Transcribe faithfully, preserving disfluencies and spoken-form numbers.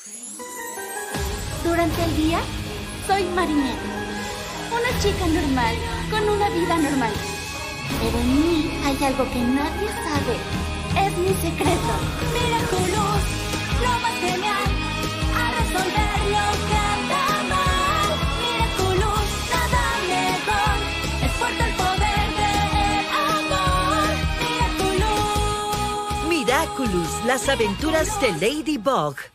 Durante el día, soy Marinette, una chica normal, con una vida normal. Pero en mí hay algo que nadie sabe. Es mi secreto. Miraculous, lo más genial, a resolver lo que anda mal. Miraculous, nada mejor, es fuerte el poder del amor. Miraculous. Miraculous, las aventuras de Ladybug.